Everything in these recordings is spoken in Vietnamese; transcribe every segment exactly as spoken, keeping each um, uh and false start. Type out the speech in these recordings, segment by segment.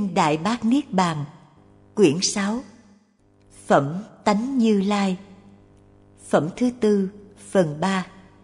Kinh Đại Bát Niết Bàn, quyển sáu, Phẩm Tánh Như Lai, phẩm thứ tư, phần ba.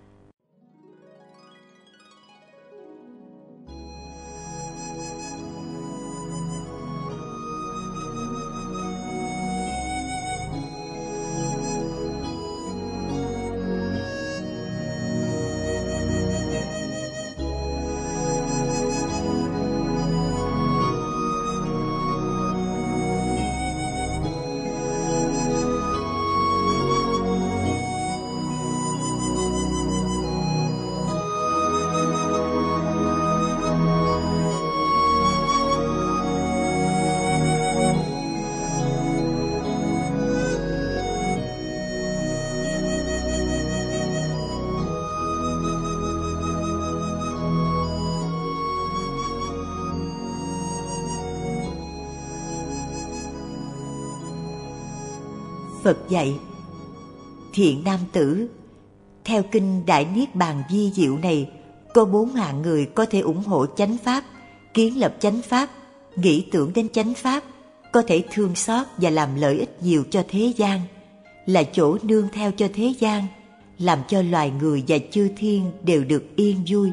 Phật dạy: thiện nam tử, theo kinh Đại Niết Bàn vi diệu này, có bốn hạng người có thể ủng hộ chánh pháp, kiến lập chánh pháp, nghĩ tưởng đến chánh pháp, có thể thương xót và làm lợi ích nhiều cho thế gian, là chỗ nương theo cho thế gian, làm cho loài người và chư thiên đều được yên vui.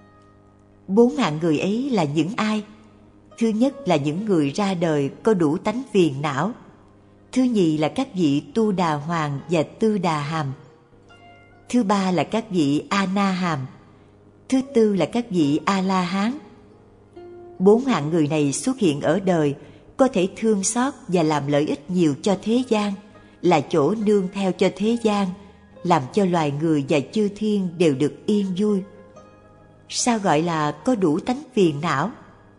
Bốn hạng người ấy là những ai? Thứ nhất là những người ra đời có đủ tánh phiền não. Thứ nhì là các vị Tu Đà Hoàng và Tư Đà Hàm. Thứ ba là các vị A Na Hàm. Thứ tư là các vị A La Hán. Bốn hạng người này xuất hiện ở đời, có thể thương xót và làm lợi ích nhiều cho thế gian, là chỗ nương theo cho thế gian, làm cho loài người và chư thiên đều được yên vui. Sao gọi là có đủ tánh phiền não?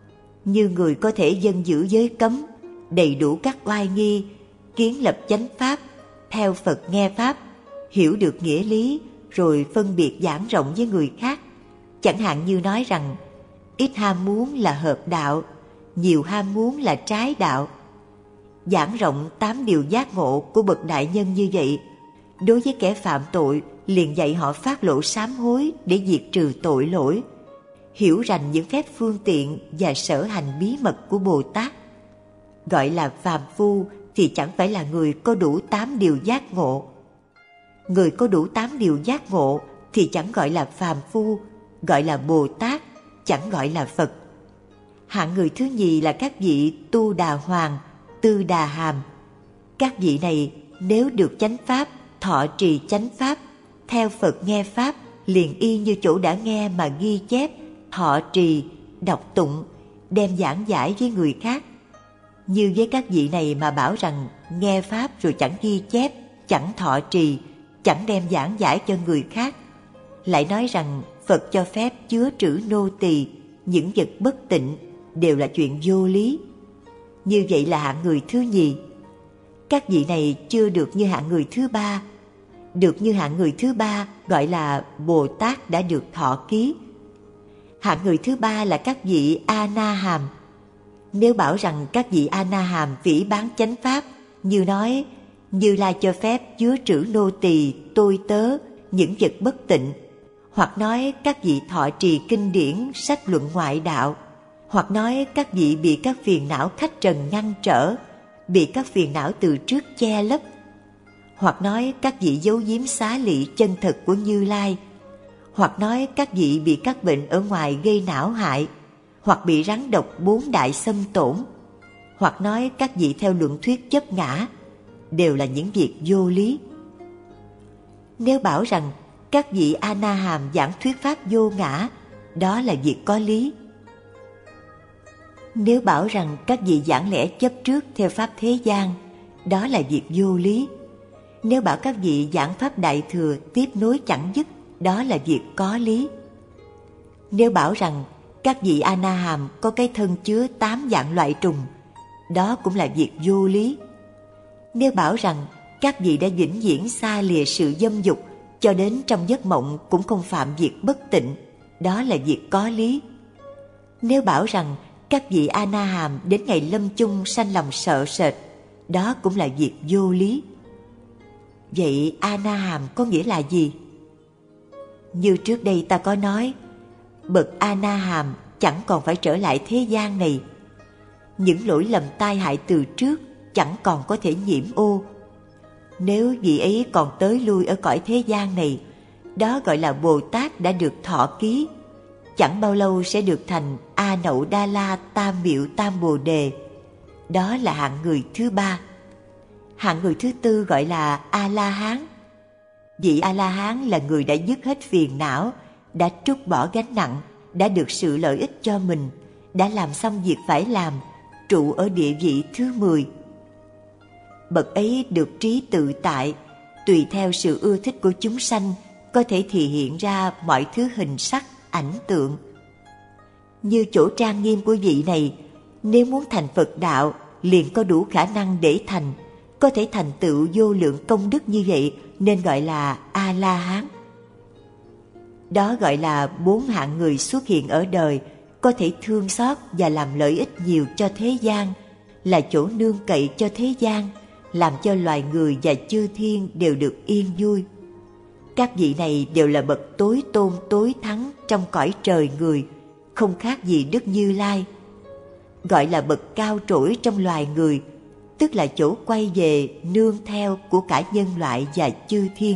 Như người có thể dân giữ giới cấm, đầy đủ các oai nghi, kiến lập chánh pháp, theo Phật nghe pháp, hiểu được nghĩa lý, rồi phân biệt giảng rộng với người khác. Chẳng hạn như nói rằng ít ham muốn là hợp đạo, nhiều ham muốn là trái đạo. Giảng rộng tám điều giác ngộ của bậc đại nhân như vậy, đối với kẻ phạm tội liền dạy họ phát lộ sám hối để diệt trừ tội lỗi, hiểu rành những phép phương tiện và sở hành bí mật của Bồ Tát. Gọi là phàm phu thì chẳng phải là người có đủ tám điều giác ngộ. Người có đủ tám điều giác ngộ thì chẳng gọi là phàm phu, gọi là Bồ Tát, chẳng gọi là Phật. Hạng người thứ nhì là các vị Tu Đà Hoàng, Tư Đà Hàm. Các vị này nếu được chánh pháp, thọ trì chánh pháp, theo Phật nghe pháp, liền y như chỗ đã nghe mà ghi chép, thọ trì, đọc tụng, đem giảng giải với người khác. Như với các vị này mà bảo rằng nghe pháp rồi chẳng ghi chép, chẳng thọ trì, chẳng đem giảng giải cho người khác, lại nói rằng Phật cho phép chứa trữ nô tỳ, những vật bất tịnh, đều là chuyện vô lý. Như vậy là hạng người thứ nhì. Các vị này chưa được như hạng người thứ ba. Được như hạng người thứ ba gọi là Bồ Tát đã được thọ ký. Hạng người thứ ba là các vị A Na Hàm. Nếu bảo rằng các vị A Na Hàm phỉ báng chánh pháp, như nói Như Lai cho phép chứa trữ nô tỳ, tôi tớ, những vật bất tịnh, hoặc nói các vị thọ trì kinh điển, sách luận ngoại đạo, hoặc nói các vị bị các phiền não khách trần ngăn trở, bị các phiền não từ trước che lấp, hoặc nói các vị giấu giếm xá lị chân thật của Như Lai, hoặc nói các vị bị các bệnh ở ngoài gây não hại, hoặc bị rắn độc bốn đại xâm tổn, hoặc nói các vị theo luận thuyết chấp ngã, đều là những việc vô lý. Nếu bảo rằng các vị A Na Hàm giảng thuyết pháp vô ngã, đó là việc có lý. Nếu bảo rằng các vị giảng lẽ chấp trước theo pháp thế gian, đó là việc vô lý. Nếu bảo các vị giảng pháp đại thừa tiếp nối chẳng dứt, đó là việc có lý. Nếu bảo rằng các vị A Na Hàm có cái thân chứa tám dạng loại trùng, đó cũng là việc vô lý. Nếu bảo rằng các vị đã vĩnh viễn xa lìa sự dâm dục, cho đến trong giấc mộng cũng không phạm việc bất tịnh, đó là việc có lý. Nếu bảo rằng các vị A Na Hàm đến ngày lâm chung sanh lòng sợ sệt, đó cũng là việc vô lý. Vậy A Na Hàm có nghĩa là gì? Như trước đây ta có nói, bậc A Na Hàm chẳng còn phải trở lại thế gian này. những lỗi lầm tai hại từ trước chẳng còn có thể nhiễm ô. Nếu vị ấy còn tới lui ở cõi thế gian này, đó gọi là Bồ Tát đã được thọ ký, chẳng bao lâu sẽ được thành A Nậu Đa La Tam Miệu Tam Bồ Đề. Đó là hạng người thứ ba. Hạng người thứ tư gọi là A-la-hán. Vị A-la-hán là người đã dứt hết phiền não, đã trút bỏ gánh nặng, đã được sự lợi ích cho mình, đã làm xong việc phải làm, trụ ở địa vị thứ mười. Bậc ấy được trí tự tại, tùy theo sự ưa thích của chúng sanh, có thể thể hiện ra mọi thứ hình sắc, ảnh tượng. Như chỗ trang nghiêm của vị này, nếu muốn thành Phật đạo, liền có đủ khả năng để thành, có thể thành tựu vô lượng công đức như vậy, nên gọi là A-la-hán. Đó gọi là bốn hạng người xuất hiện ở đời, có thể thương xót và làm lợi ích nhiều cho thế gian, là chỗ nương cậy cho thế gian, làm cho loài người và chư thiên đều được yên vui. Các vị này đều là bậc tối tôn tối thắng trong cõi trời người, không khác gì Đức Như Lai. Gọi là bậc cao trỗi trong loài người, tức là chỗ quay về nương theo của cả nhân loại và chư thiên.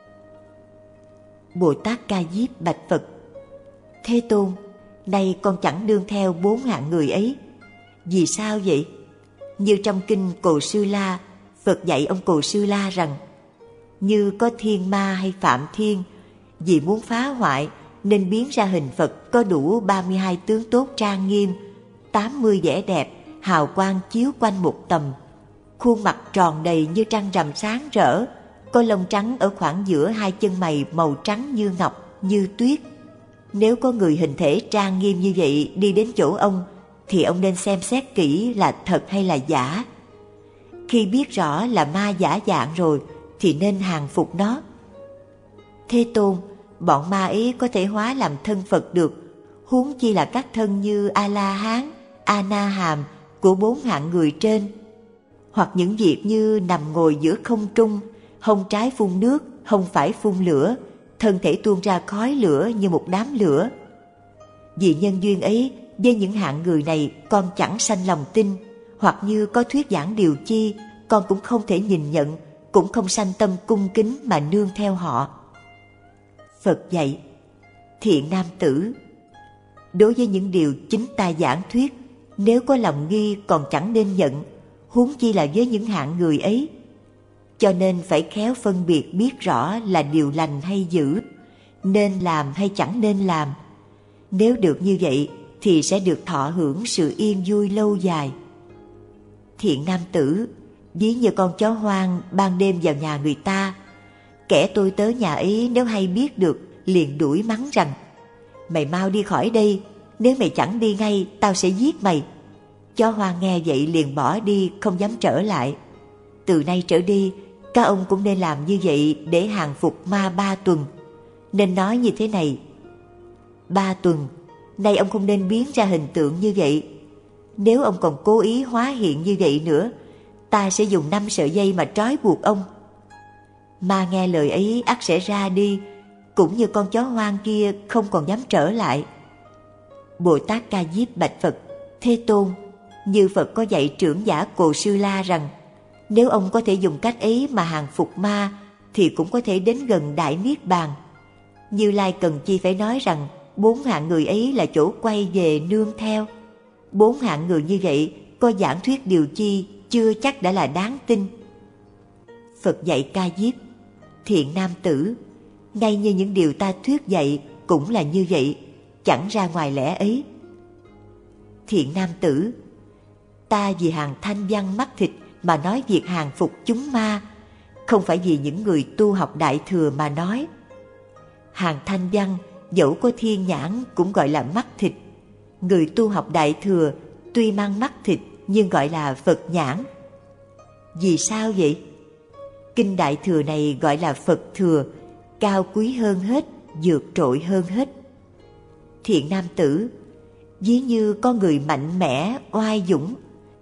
Bồ Tát Ca Diếp bạch Phật: Thế Tôn, nay con chẳng nương theo bốn hạng người ấy. Vì sao vậy? Như trong kinh Cồ Sư La, Phật dạy ông Cồ Sư La rằng, như có thiên ma hay phạm thiên, vì muốn phá hoại nên biến ra hình Phật có đủ ba mươi hai tướng tốt trang nghiêm, tám mươi vẻ đẹp, hào quang chiếu quanh một tầm, khuôn mặt tròn đầy như trăng rằm sáng rỡ, có lông trắng ở khoảng giữa hai chân mày màu trắng như ngọc, như tuyết. Nếu có người hình thể trang nghiêm như vậy đi đến chỗ ông, thì ông nên xem xét kỹ là thật hay là giả. Khi biết rõ là ma giả dạng rồi, thì nên hàng phục nó. Thế Tôn, bọn ma ấy có thể hóa làm thân Phật được, huống chi là các thân như A-la-hán, A-na-hàm của bốn hạng người trên, hoặc những việc như nằm ngồi giữa không trung, hông trái phun nước, hông phải phun lửa, thân thể tuôn ra khói lửa như một đám lửa. Vì nhân duyên ấy, với những hạng người này con chẳng sanh lòng tin, hoặc như có thuyết giảng điều chi, con cũng không thể nhìn nhận, cũng không sanh tâm cung kính mà nương theo họ. Phật dạy: Thiện nam tử, đối với những điều chính ta giảng thuyết, nếu có lòng nghi còn chẳng nên nhận, huống chi là với những hạng người ấy. Cho nên phải khéo phân biệt biết rõ là điều lành hay dữ, nên làm hay chẳng nên làm. Nếu được như vậy thì sẽ được thọ hưởng sự yên vui lâu dài. Thiện nam tử, ví như con chó hoang ban đêm vào nhà người ta, kẻ tôi tớ nhà ấy nếu hay biết được liền đuổi mắng rằng: Mày mau đi khỏi đây, nếu mày chẳng đi ngay tao sẽ giết mày. Chó hoang nghe vậy liền bỏ đi, không dám trở lại. Từ nay trở đi, các ông cũng nên làm như vậy để hàng phục ma ba tuần. Nên nói như thế này: Ba tuần, nay ông không nên biến ra hình tượng như vậy. Nếu ông còn cố ý hóa hiện như vậy nữa, ta sẽ dùng năm sợi dây mà trói buộc ông. Ma nghe lời ấy ắt sẽ ra đi, cũng như con chó hoang kia không còn dám trở lại. Bồ Tát Ca Diếp bạch Phật: Thế Tôn, như Phật có dạy trưởng giả Cồ Sư La rằng, nếu ông có thể dùng cách ấy mà hàng phục ma, thì cũng có thể đến gần Đại Niết Bàn. Như Lai cần chi phải nói rằng bốn hạng người ấy là chỗ quay về nương theo. Bốn hạng người như vậy có giảng thuyết điều chi chưa chắc đã là đáng tin. Phật dạy Ca Diếp: Thiện nam tử, ngay như những điều ta thuyết dạy cũng là như vậy, chẳng ra ngoài lẽ ấy. Thiện nam tử, ta vì hàng thanh văn mắt thịt mà nói việc hàng phục chúng ma, không phải vì những người tu học Đại Thừa mà nói. Hàng thanh văn dẫu có thiên nhãn cũng gọi là mắt thịt. Người tu học Đại Thừa tuy mang mắt thịt nhưng gọi là Phật nhãn. Vì sao vậy? Kinh Đại Thừa này gọi là Phật Thừa, cao quý hơn hết, vượt trội hơn hết. Thiện nam tử, ví như con người mạnh mẽ, oai dũng.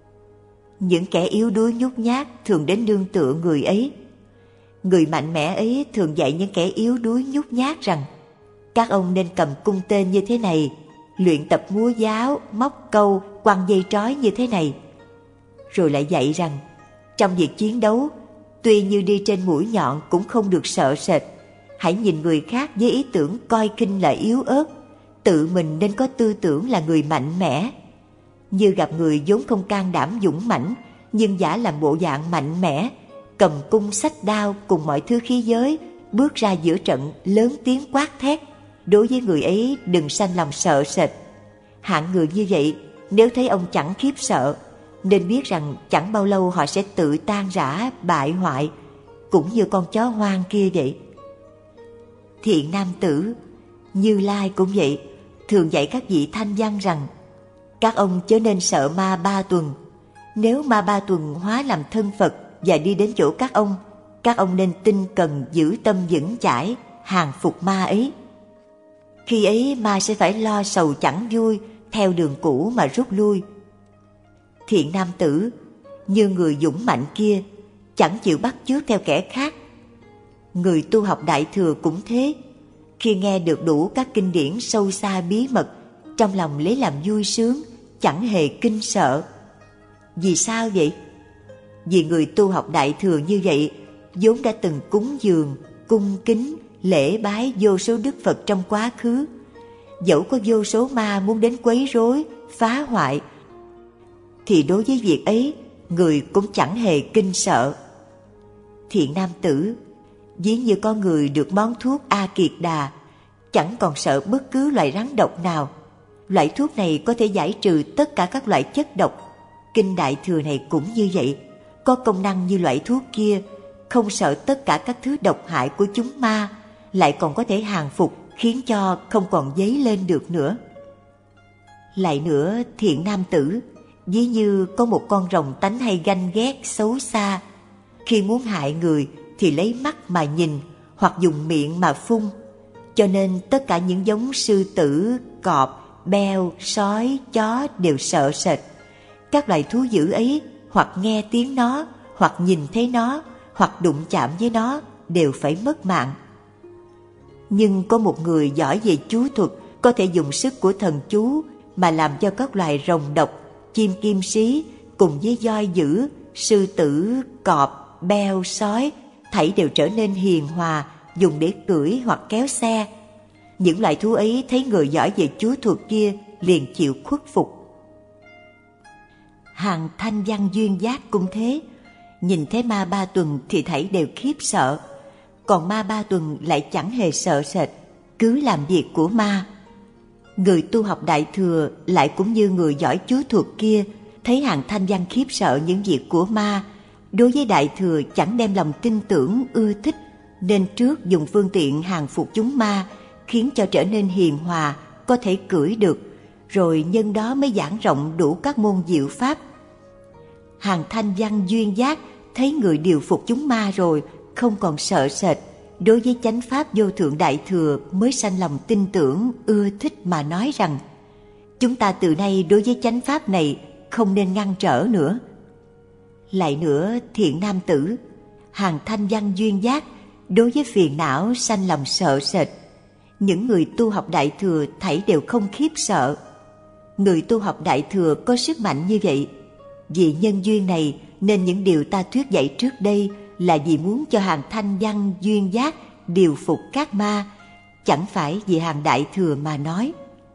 Những kẻ yếu đuối nhút nhát thường đến nương tựa người ấy. Người mạnh mẽ ấy thường dạy những kẻ yếu đuối nhút nhát rằng: các ông nên cầm cung tên như thế này, luyện tập múa giáo, móc câu, quăng dây trói như thế này. Rồi lại dạy rằng, trong việc chiến đấu, tuy như đi trên mũi nhọn cũng không được sợ sệt. Hãy nhìn người khác với ý tưởng coi khinh là yếu ớt, tự mình nên có tư tưởng là người mạnh mẽ. Như gặp người vốn không can đảm dũng mãnh, nhưng giả làm bộ dạng mạnh mẽ, cầm cung xách đao cùng mọi thứ khí giới, bước ra giữa trận lớn tiếng quát thét. Đối với người ấy đừng sanh lòng sợ sệt. Hạng người như vậy, nếu thấy ông chẳng khiếp sợ, nên biết rằng chẳng bao lâu họ sẽ tự tan rã, bại hoại, cũng như con chó hoang kia vậy. Thiện nam tử, Như Lai cũng vậy, thường dạy các vị thanh văn rằng, các ông chớ nên sợ ma Ba Tuần. Nếu ma Ba Tuần hóa làm thân Phật và đi đến chỗ các ông, các ông nên tinh cần giữ tâm vững chãi, hàng phục ma ấy. Khi ấy ma sẽ phải lo sầu chẳng vui, theo đường cũ mà rút lui. Thiện nam tử, như người dũng mạnh kia, chẳng chịu bắt chước theo kẻ khác. Người tu học Đại Thừa cũng thế. Khi nghe được đủ các kinh điển sâu xa bí mật, trong lòng lấy làm vui sướng, chẳng hề kinh sợ. Vì sao vậy? Vì người tu học Đại Thừa như vậy vốn đã từng cúng dường, cung kính, lễ bái vô số đức Phật trong quá khứ. Dẫu có vô số ma muốn đến quấy rối, phá hoại, thì đối với việc ấy, người cũng chẳng hề kinh sợ. Thiện nam tử, ví như con người được món thuốc A Kiệt Đà, chẳng còn sợ bất cứ loại rắn độc nào. Loại thuốc này có thể giải trừ tất cả các loại chất độc. Kinh Đại Thừa này cũng như vậy, có công năng như loại thuốc kia, không sợ tất cả các thứ độc hại của chúng ma, lại còn có thể hàng phục, khiến cho không còn dấy lên được nữa. Lại nữa, thiện nam tử, ví như có một con rồng tánh hay ganh ghét, xấu xa. Khi muốn hại người thì lấy mắt mà nhìn, hoặc dùng miệng mà phun. Cho nên tất cả những giống sư tử, cọp, beo, sói, chó đều sợ sệt. Các loài thú dữ ấy, hoặc nghe tiếng nó, hoặc nhìn thấy nó, hoặc đụng chạm với nó, đều phải mất mạng. Nhưng có một người giỏi về chú thuật, có thể dùng sức của thần chú mà làm cho các loài rồng độc, chim kim sĩ cùng với voi dữ, sư tử, cọp, beo, sói thảy đều trở nên hiền hòa, dùng để cưỡi hoặc kéo xe. Những loài thú ấy thấy người giỏi về chú thuật kia liền chịu khuất phục. Hàng thanh văn duyên giác cũng thế, nhìn thấy ma Ba Tuần thì thảy đều khiếp sợ, còn ma Ba Tuần lại chẳng hề sợ sệt, cứ làm việc của ma. Người tu học Đại Thừa lại cũng như người giỏi chú thuật kia, thấy hàng thanh văn khiếp sợ những việc của ma, đối với Đại Thừa chẳng đem lòng tin tưởng ưa thích, nên trước dùng phương tiện hàng phục chúng ma, khiến cho trở nên hiền hòa, có thể cưỡi được, rồi nhân đó mới giảng rộng đủ các môn diệu pháp. Hàng thanh văn duyên giác thấy người điều phục chúng ma rồi, không còn sợ sệt, đối với chánh pháp vô thượng Đại Thừa mới sanh lòng tin tưởng ưa thích mà nói rằng, chúng ta từ nay đối với chánh pháp này không nên ngăn trở nữa. Lại nữa, thiện nam tử, hàng thanh văn duyên giác đối với phiền não sanh lòng sợ sệt. Những người tu học Đại Thừa thảy đều không khiếp sợ. Người tu học Đại Thừa có sức mạnh như vậy. Vì nhân duyên này nên những điều ta thuyết dạy trước đây là vì muốn cho hàng thanh văn duyên giác điều phục các ma, chẳng phải vì hàng Đại Thừa mà nói.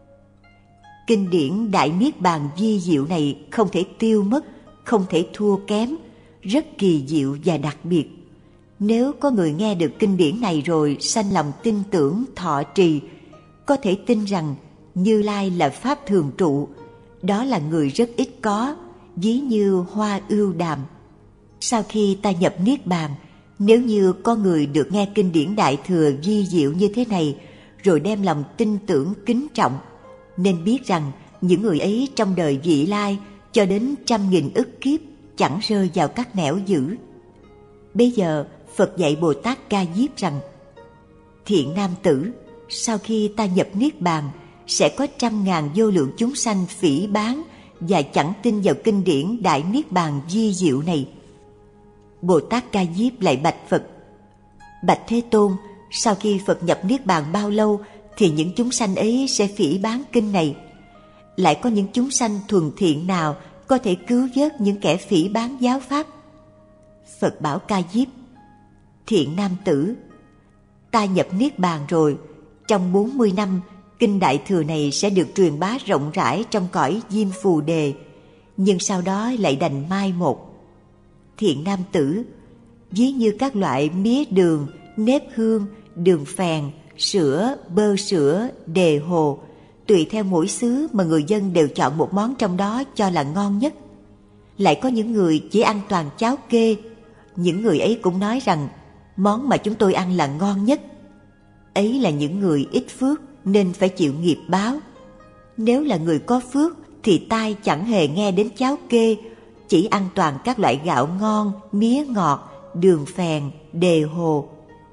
Kinh điển Đại Niết Bàn vi diệu này không thể tiêu mất, không thể thua kém, rất kỳ diệu và đặc biệt. Nếu có người nghe được kinh điển này rồi sanh lòng tin tưởng thọ trì, có thể tin rằng Như Lai là pháp thường trụ, đó là người rất ít có, ví như hoa ưu đàm. Sau khi ta nhập Niết Bàn, nếu như có người được nghe kinh điển Đại Thừa vi diệu như thế này, rồi đem lòng tin tưởng kính trọng, nên biết rằng những người ấy trong đời vị lai cho đến trăm nghìn ức kiếp chẳng rơi vào các nẻo dữ. Bây giờ Phật dạy Bồ Tát Ca Diếp rằng, thiện nam tử, sau khi ta nhập Niết Bàn, sẽ có trăm ngàn vô lượng chúng sanh phỉ báng và chẳng tin vào kinh điển Đại Niết Bàn vi diệu này. Bồ Tát Ca Diếp lại bạch Phật, bạch Thế Tôn, sau khi Phật nhập Niết Bàn bao lâu thì những chúng sanh ấy sẽ phỉ báng kinh này? lại có những chúng sanh thuần thiện nào có thể cứu vớt những kẻ phỉ báng giáo pháp? Phật bảo Ca Diếp: thiện nam tử, ta nhập niết bàn rồi, trong bốn mươi năm kinh Đại Thừa này sẽ được truyền bá rộng rãi trong cõi Diêm Phù Đề, nhưng sau đó lại đành mai một. Thiện nam tử, ví như các loại mía đường, nếp hương, đường phèn, sữa, bơ sữa, đề hồ, tùy theo mỗi xứ mà người dân đều chọn một món trong đó cho là ngon nhất. Lại có những người chỉ ăn toàn cháo kê, những người ấy cũng nói rằng món mà chúng tôi ăn là ngon nhất. Ấy là những người ít phước nên phải chịu nghiệp báo. Nếu là người có phước thì tai chẳng hề nghe đến cháo kê, chỉ ăn toàn các loại gạo ngon, mía ngọt, đường phèn, đề hồ.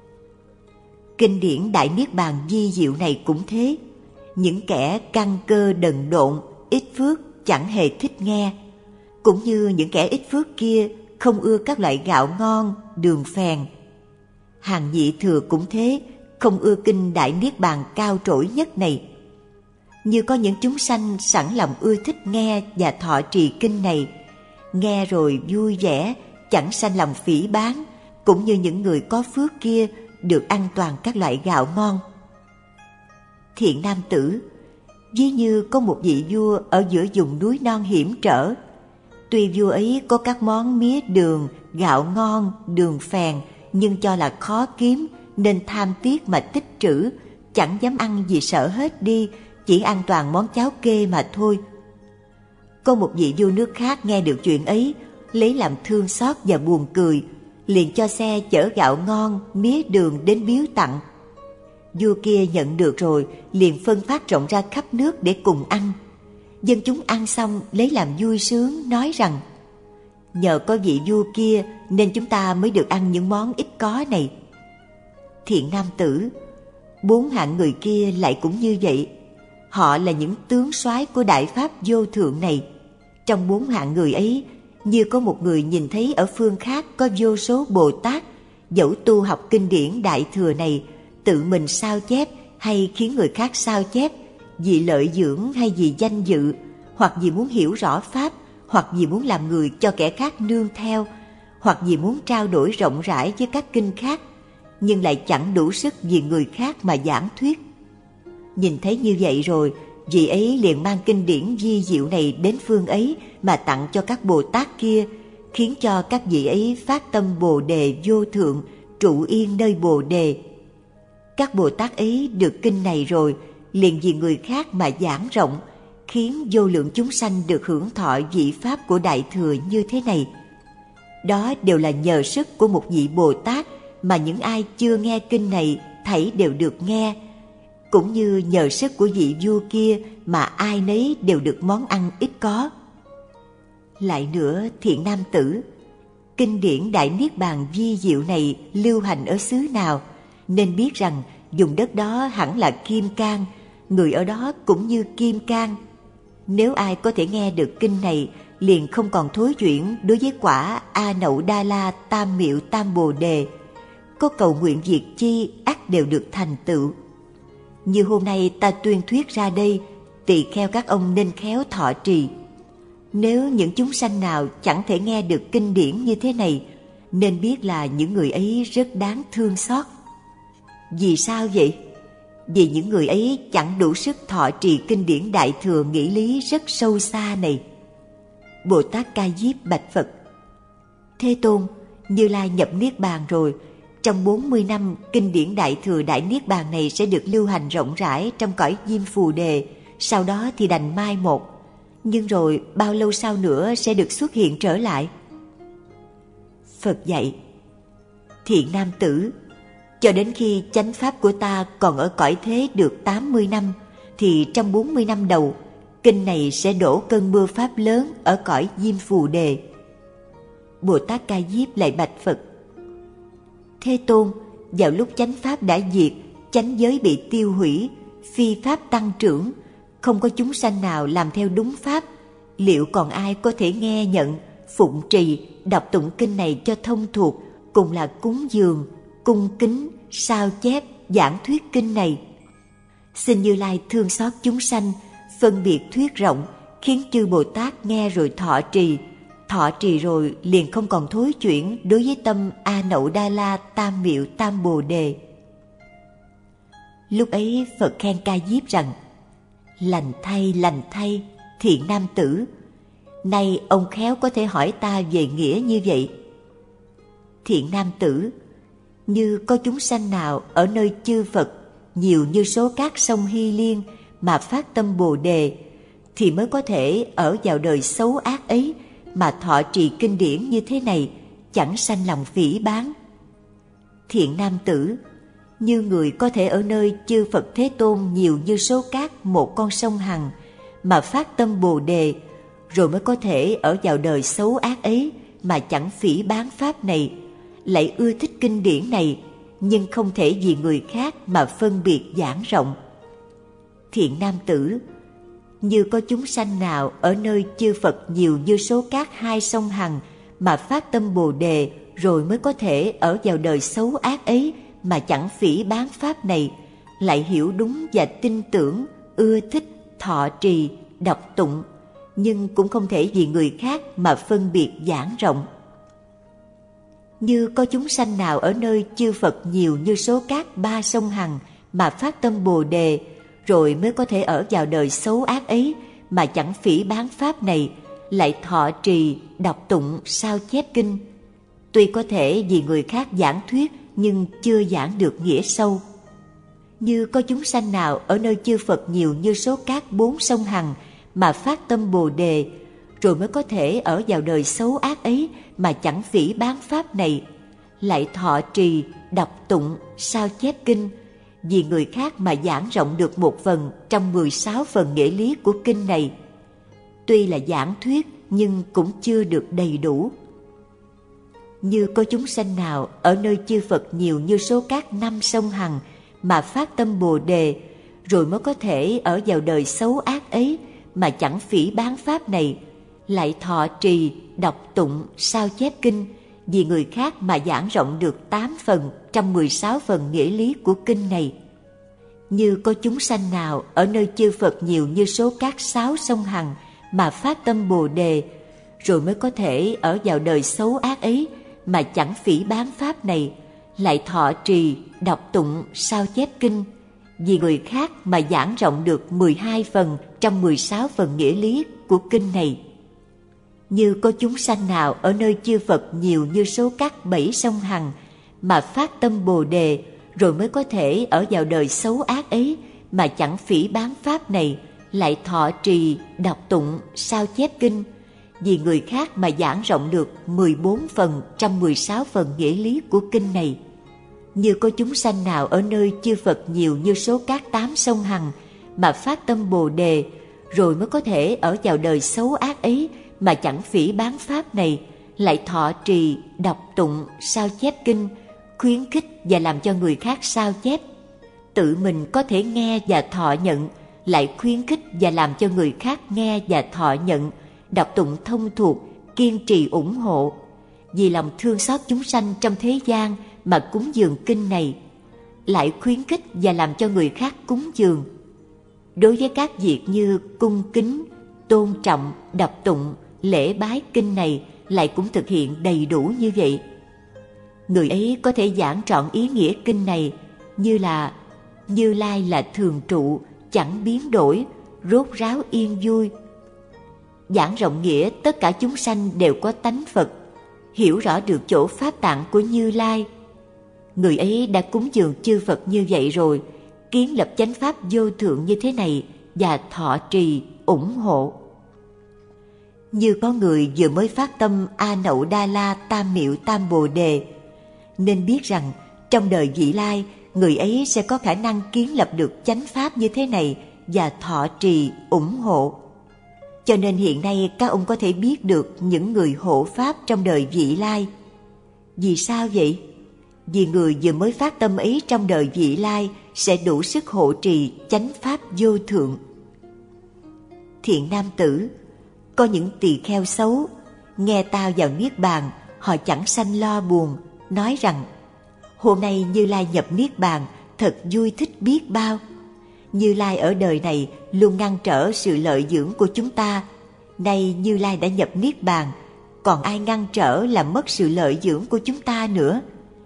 Kinh điển Đại Niết Bàn vi diệu này cũng thế. Những kẻ căn cơ đần độn, ít phước chẳng hề thích nghe. Cũng như những kẻ ít phước kia không ưa các loại gạo ngon, đường phèn. Hàng nhị thừa cũng thế, không ưa kinh Đại Niết Bàn cao trỗi nhất này. Như có những chúng sanh sẵn lòng ưa thích nghe và thọ trì kinh này, nghe rồi vui vẻ, chẳng sanh lòng phỉ báng, cũng như những người có phước kia được ăn toàn các loại gạo ngon. Thiện nam tử, ví như có một vị vua ở giữa vùng núi non hiểm trở. Tuy vua ấy có các món mía đường, gạo ngon, đường phèn, nhưng cho là khó kiếm nên tham tiếc mà tích trữ, chẳng dám ăn vì sợ hết đi, chỉ ăn toàn món cháo kê mà thôi. Có một vị vua nước khác nghe được chuyện ấy, lấy làm thương xót và buồn cười, liền cho xe chở gạo ngon, mía đường đến biếu tặng. Vua kia nhận được rồi, liền phân phát rộng ra khắp nước để cùng ăn. Dân chúng ăn xong lấy làm vui sướng, nói rằng nhờ có vị vua kia nên chúng ta mới được ăn những món ít có này. Thiện nam tử, bốn hạng người kia lại cũng như vậy. Họ là những tướng soái của Đại Pháp vô thượng này. Trong bốn hạng người ấy, như có một người nhìn thấy ở phương khác có vô số Bồ Tát, dẫu tu học kinh điển Đại Thừa này, tự mình sao chép hay khiến người khác sao chép, vì lợi dưỡng hay vì danh dự, hoặc vì muốn hiểu rõ Pháp, hoặc vì muốn làm người cho kẻ khác nương theo, hoặc vì muốn trao đổi rộng rãi với các kinh khác, nhưng lại chẳng đủ sức vì người khác mà giảng thuyết. Nhìn thấy như vậy rồi, vị ấy liền mang kinh điển vi diệu này đến phương ấy mà tặng cho các Bồ Tát kia, khiến cho các vị ấy phát tâm Bồ Đề vô thượng, trụ yên nơi Bồ Đề. Các Bồ Tát ấy được kinh này rồi, liền vì người khác mà giảng rộng, khiến vô lượng chúng sanh được hưởng thọ vị Pháp của Đại Thừa như thế này. Đó đều là nhờ sức của một vị Bồ Tát mà những ai chưa nghe kinh này thảy đều được nghe, cũng như nhờ sức của vị vua kia mà ai nấy đều được món ăn ít có. Lại nữa, thiện nam tử, kinh điển Đại Niết Bàn vi diệu này lưu hành ở xứ nào, nên biết rằng vùng đất đó hẳn là Kim Cang, người ở đó cũng như Kim Cang. Nếu ai có thể nghe được kinh này, liền không còn thối chuyển đối với quả A Nậu Đa La Tam Miệu Tam Bồ Đề. Có cầu nguyện việc chi ắt đều được thành tựu. Như hôm nay ta tuyên thuyết ra đây, tỳ kheo các ông nên khéo thọ trì. Nếu những chúng sanh nào chẳng thể nghe được kinh điển như thế này, nên biết là những người ấy rất đáng thương xót. Vì sao vậy? Vì những người ấy chẳng đủ sức thọ trì kinh điển Đại Thừa nghĩa lý rất sâu xa này. Bồ Tát Ca Diếp bạch Phật: Thế Tôn, Như Lai nhập Niết Bàn rồi, trong bốn mươi năm kinh điển Đại Thừa Đại Niết Bàn này sẽ được lưu hành rộng rãi trong cõi Diêm Phù Đề, sau đó thì đành mai một. Nhưng rồi bao lâu sau nữa sẽ được xuất hiện trở lại? Phật dạy: Thiện nam tử, cho đến khi chánh pháp của ta còn ở cõi thế được tám mươi năm, thì trong bốn mươi năm đầu, kinh này sẽ đổ cơn mưa pháp lớn ở cõi Diêm Phù Đề. Bồ Tát Ca Diếp lại bạch Phật: Thế Tôn, vào lúc chánh pháp đã diệt, chánh giới bị tiêu hủy, phi pháp tăng trưởng, không có chúng sanh nào làm theo đúng pháp, liệu còn ai có thể nghe nhận, phụng trì, đọc tụng kinh này cho thông thuộc, cùng là cúng dường, cung kính, sao chép, giảng thuyết kinh này? Xin Như Lai thương xót chúng sanh, phân biệt thuyết rộng, khiến chư Bồ Tát nghe rồi thọ trì. Thọ trì rồi liền không còn thối chuyển đối với tâm A Nậu Đa La Tam Miệu Tam Bồ Đề. Lúc ấy Phật khen Ca Diếp rằng: lành thay, lành thay, thiện nam tử, nay ông khéo có thể hỏi ta về nghĩa như vậy. Thiện nam tử, như có chúng sanh nào ở nơi chư Phật nhiều như số cát sông Hy Liên mà phát tâm Bồ Đề, thì mới có thể ở vào đời xấu ác ấy mà thọ trì kinh điển như thế này, chẳng sanh lòng phỉ báng. Thiện nam tử, như người có thể ở nơi chư Phật Thế Tôn nhiều như số cát một con sông Hằng mà phát tâm Bồ Đề, rồi mới có thể ở vào đời xấu ác ấy mà chẳng phỉ báng pháp này, lại ưa thích kinh điển này, nhưng không thể vì người khác mà phân biệt giảng rộng. Thiện nam tử, như có chúng sanh nào ở nơi chư Phật nhiều như số cát hai sông Hằng mà phát tâm Bồ Đề, rồi mới có thể ở vào đời xấu ác ấy mà chẳng phỉ báng pháp này, lại hiểu đúng và tin tưởng, ưa thích, thọ trì, đọc tụng, nhưng cũng không thể vì người khác mà phân biệt giảng rộng. Như có chúng sanh nào ở nơi chư Phật nhiều như số cát ba sông Hằng mà phát tâm Bồ Đề, rồi mới có thể ở vào đời xấu ác ấy mà chẳng phỉ báng pháp này, lại thọ trì, đọc tụng, sao chép kinh. Tuy có thể vì người khác giảng thuyết, nhưng chưa giảng được nghĩa sâu. Như có chúng sanh nào ở nơi chư Phật nhiều như số cát bốn sông Hằng mà phát tâm Bồ Đề, rồi mới có thể ở vào đời xấu ác ấy mà chẳng phỉ báng pháp này, lại thọ trì, đọc tụng, sao chép kinh, vì người khác mà giảng rộng được một phần trong mười sáu phần nghĩa lý của kinh này. Tuy là giảng thuyết nhưng cũng chưa được đầy đủ. Như có chúng sanh nào ở nơi chư Phật nhiều như số cát năm sông Hằng mà phát tâm Bồ Đề, rồi mới có thể ở vào đời xấu ác ấy mà chẳng phỉ báng pháp này, lại thọ trì, đọc tụng, sao chép kinh, vì người khác mà giảng rộng được tám phần trong mười sáu phần nghĩa lý của kinh này. Như có chúng sanh nào ở nơi chư Phật nhiều như số cát sáu sông Hằng mà phát tâm Bồ Đề, rồi mới có thể ở vào đời xấu ác ấy mà chẳng phỉ báng pháp này, lại thọ trì, đọc tụng, sao chép kinh, vì người khác mà giảng rộng được mười hai phần trong mười sáu phần nghĩa lý của kinh này. Như có chúng sanh nào ở nơi chư Phật nhiều như số cát bảy sông Hằng mà phát tâm Bồ Đề, rồi mới có thể ở vào đời xấu ác ấy mà chẳng phỉ báng pháp này, lại thọ trì, đọc tụng, sao chép kinh, vì người khác mà giảng rộng được mười bốn phần trong mười sáu phần nghĩa lý của kinh này. Như có chúng sanh nào ở nơi chư Phật nhiều như số cát tám sông Hằng mà phát tâm Bồ Đề, rồi mới có thể ở vào đời xấu ác ấy mà chẳng phỉ báng pháp này, lại thọ trì, đọc tụng, sao chép kinh, khuyến khích và làm cho người khác sao chép. Tự mình có thể nghe và thọ nhận, lại khuyến khích và làm cho người khác nghe và thọ nhận, đọc tụng thông thuộc, kiên trì ủng hộ. Vì lòng thương xót chúng sanh trong thế gian mà cúng dường kinh này, lại khuyến khích và làm cho người khác cúng dường. Đối với các việc như cung kính, tôn trọng, đọc tụng, lễ bái kinh này, lại cũng thực hiện đầy đủ như vậy. Người ấy có thể giảng trọn ý nghĩa kinh này, như là Như Lai là thường trụ, chẳng biến đổi, rốt ráo yên vui. Giảng rộng nghĩa tất cả chúng sanh đều có tánh Phật, hiểu rõ được chỗ pháp tạng của Như Lai. Người ấy đã cúng dường chư Phật như vậy rồi, kiến lập chánh pháp vô thượng như thế này và thọ trì, ủng hộ. Như có người vừa mới phát tâm A Nậu Đa La Tam Miệu Tam Bồ Đề, nên biết rằng trong đời vị lai, người ấy sẽ có khả năng kiến lập được chánh pháp như thế này và thọ trì, ủng hộ. Cho nên hiện nay các ông có thể biết được những người hộ pháp trong đời vị lai. Vì sao vậy? Vì người vừa mới phát tâm ấy trong đời vị lai sẽ đủ sức hộ trì chánh pháp vô thượng. Thiện nam tử, có những tỳ kheo xấu, nghe ta vào niết bàn, họ chẳng sanh lo buồn, nói rằng: hôm nay Như Lai nhập niết bàn, thật vui thích biết bao. Như Lai ở đời này luôn ngăn trở sự lợi dưỡng của chúng ta. Nay Như Lai đã nhập Niết Bàn, còn ai ngăn trở làm mất sự lợi dưỡng của chúng ta nữa?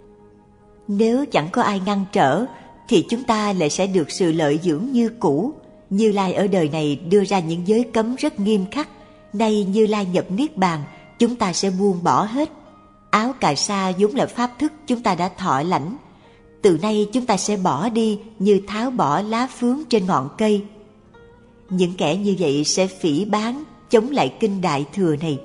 Nếu chẳng có ai ngăn trở, thì chúng ta lại sẽ được sự lợi dưỡng như cũ. Như Lai ở đời này đưa ra những giới cấm rất nghiêm khắc. Nay Như Lai nhập Niết Bàn, chúng ta sẽ buông bỏ hết. Áo cà sa vốn là pháp thức chúng ta đã thọ lãnh. Từ nay chúng ta sẽ bỏ đi như tháo bỏ lá phướng trên ngọn cây. Những kẻ như vậy sẽ phỉ báng, chống lại kinh Đại Thừa này.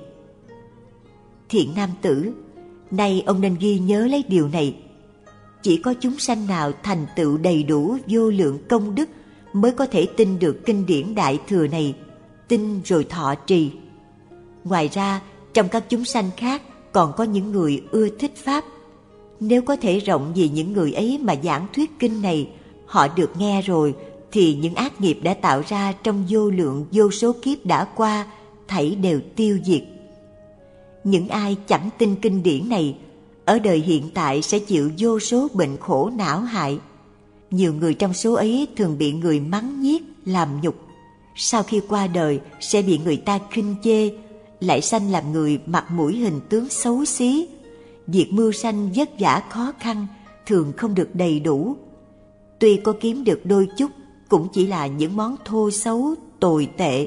Thiện nam tử, nay ông nên ghi nhớ lấy điều này. Chỉ có chúng sanh nào thành tựu đầy đủ vô lượng công đức mới có thể tin được kinh điển Đại Thừa này, tin rồi thọ trì. Ngoài ra, trong các chúng sanh khác còn có những người ưa thích Pháp. Nếu có thể rộng vì những người ấy mà giảng thuyết kinh này, họ được nghe rồi, thì những ác nghiệp đã tạo ra trong vô lượng vô số kiếp đã qua, thảy đều tiêu diệt. Những ai chẳng tin kinh điển này, ở đời hiện tại sẽ chịu vô số bệnh khổ não hại. Nhiều người trong số ấy thường bị người mắng nhiếc, làm nhục. Sau khi qua đời sẽ bị người ta khinh chê, lại sanh làm người mặt mũi hình tướng xấu xí. Việc mưu sanh vất vả khó khăn, thường không được đầy đủ. Tuy có kiếm được đôi chút, cũng chỉ là những món thô xấu, tồi tệ.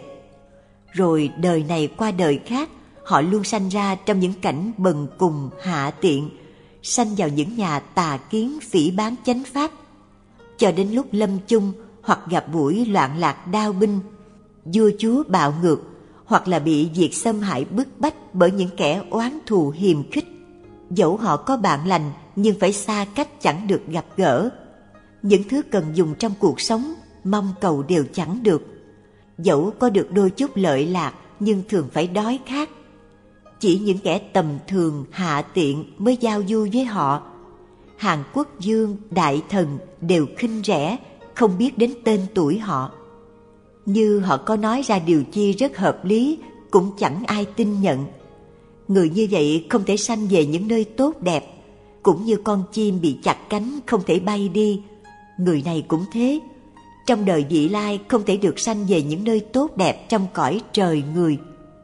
Rồi đời này qua đời khác, họ luôn sanh ra trong những cảnh bần cùng hạ tiện, sanh vào những nhà tà kiến phỉ báng chánh pháp. Cho đến lúc lâm chung hoặc gặp buổi loạn lạc đao binh, vua chúa bạo ngược, hoặc là bị việc xâm hại bức bách bởi những kẻ oán thù hiềm khích. Dẫu họ có bạn lành nhưng phải xa cách chẳng được gặp gỡ. Những thứ cần dùng trong cuộc sống mong cầu đều chẳng được. Dẫu có được đôi chút lợi lạc nhưng thường phải đói khát. Chỉ những kẻ tầm thường hạ tiện mới giao du với họ. Hàng quốc vương, đại thần đều khinh rẻ, không biết đến tên tuổi họ. Như họ có nói ra điều chi rất hợp lý, cũng chẳng ai tin nhận. Người như vậy không thể sanh về những nơi tốt đẹp, cũng như con chim bị chặt cánh không thể bay đi. Người này cũng thế, trong đời vị lai không thể được sanh về những nơi tốt đẹp trong cõi trời người.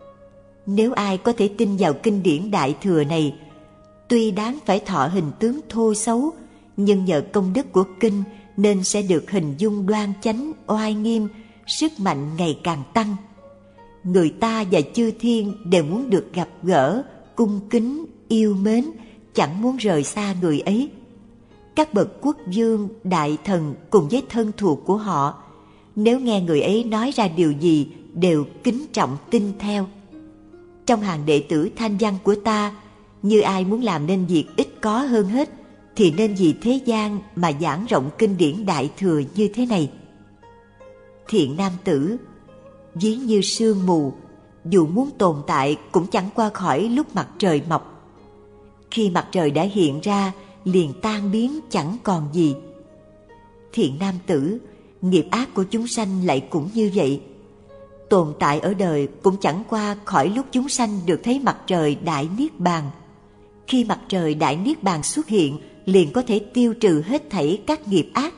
Nếu ai có thể tin vào kinh điển Đại Thừa này, tuy đáng phải thọ hình tướng thô xấu, nhưng nhờ công đức của kinh nên sẽ được hình dung đoan chánh, oai nghiêm, sức mạnh ngày càng tăng. Người ta và chư thiên đều muốn được gặp gỡ, cung kính, yêu mến, chẳng muốn rời xa người ấy. Các bậc quốc vương, đại thần cùng với thân thuộc của họ, nếu nghe người ấy nói ra điều gì đều kính trọng tin theo. Trong hàng đệ tử thanh văn của ta, như ai muốn làm nên việc ít có hơn hết, thì nên vì thế gian mà giảng rộng kinh điển Đại Thừa như thế này. Thiện nam tử, ví như sương mù, dù muốn tồn tại cũng chẳng qua khỏi lúc mặt trời mọc. Khi mặt trời đã hiện ra, liền tan biến chẳng còn gì. Thiện nam tử, nghiệp ác của chúng sanh lại cũng như vậy. Tồn tại ở đời cũng chẳng qua khỏi lúc chúng sanh được thấy mặt trời đại niết bàn. Khi mặt trời đại niết bàn xuất hiện, liền có thể tiêu trừ hết thảy các nghiệp ác.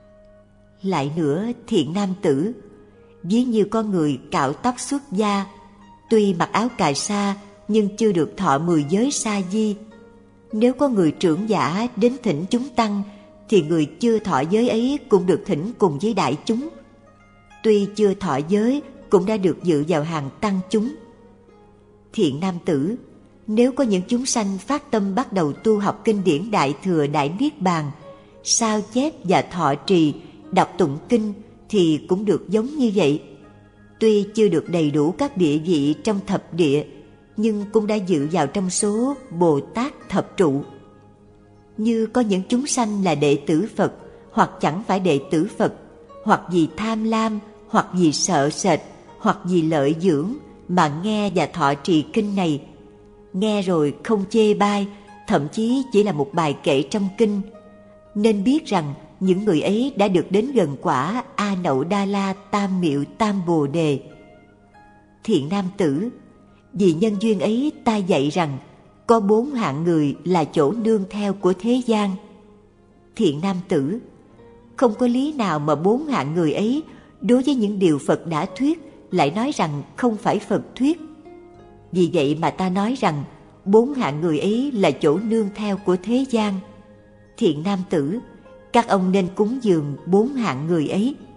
Lại nữa, thiện nam tử, ví như con người cạo tóc xuất gia, tuy mặc áo cà sa nhưng chưa được thọ mười giới sa di. Nếu có người trưởng giả đến thỉnh chúng tăng, thì người chưa thọ giới ấy cũng được thỉnh cùng với đại chúng. Tuy chưa thọ giới, cũng đã được dự vào hàng tăng chúng. Thiện nam tử, nếu có những chúng sanh phát tâm bắt đầu tu học kinh điển Đại Thừa Đại Niết Bàn, sao chép và thọ trì, đọc tụng kinh, thì cũng được giống như vậy. Tuy chưa được đầy đủ các địa vị trong thập địa, nhưng cũng đã dự vào trong số Bồ Tát thập trụ. Như có những chúng sanh là đệ tử Phật, hoặc chẳng phải đệ tử Phật, hoặc vì tham lam, hoặc vì sợ sệt, hoặc vì lợi dưỡng mà nghe và thọ trì kinh này. Nghe rồi không chê bai, thậm chí chỉ là một bài kệ trong kinh. Nên biết rằng những người ấy đã được đến gần quả A Nậu Đa La Tam Miệu Tam Bồ Đề. Thiện nam tử, vì nhân duyên ấy ta dạy rằng có bốn hạng người là chỗ nương theo của thế gian. Thiện nam tử, không có lý nào mà bốn hạng người ấy đối với những điều Phật đã thuyết lại nói rằng không phải Phật thuyết. Vì vậy mà ta nói rằng bốn hạng người ấy là chỗ nương theo của thế gian. Thiện nam tử, các ông nên cúng dường bốn hạng người ấy.